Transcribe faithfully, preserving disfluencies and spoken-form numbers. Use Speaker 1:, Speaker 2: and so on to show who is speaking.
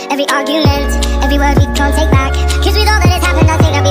Speaker 1: every argument, every word we can't take back. Cause with all that has happened, I think I'll be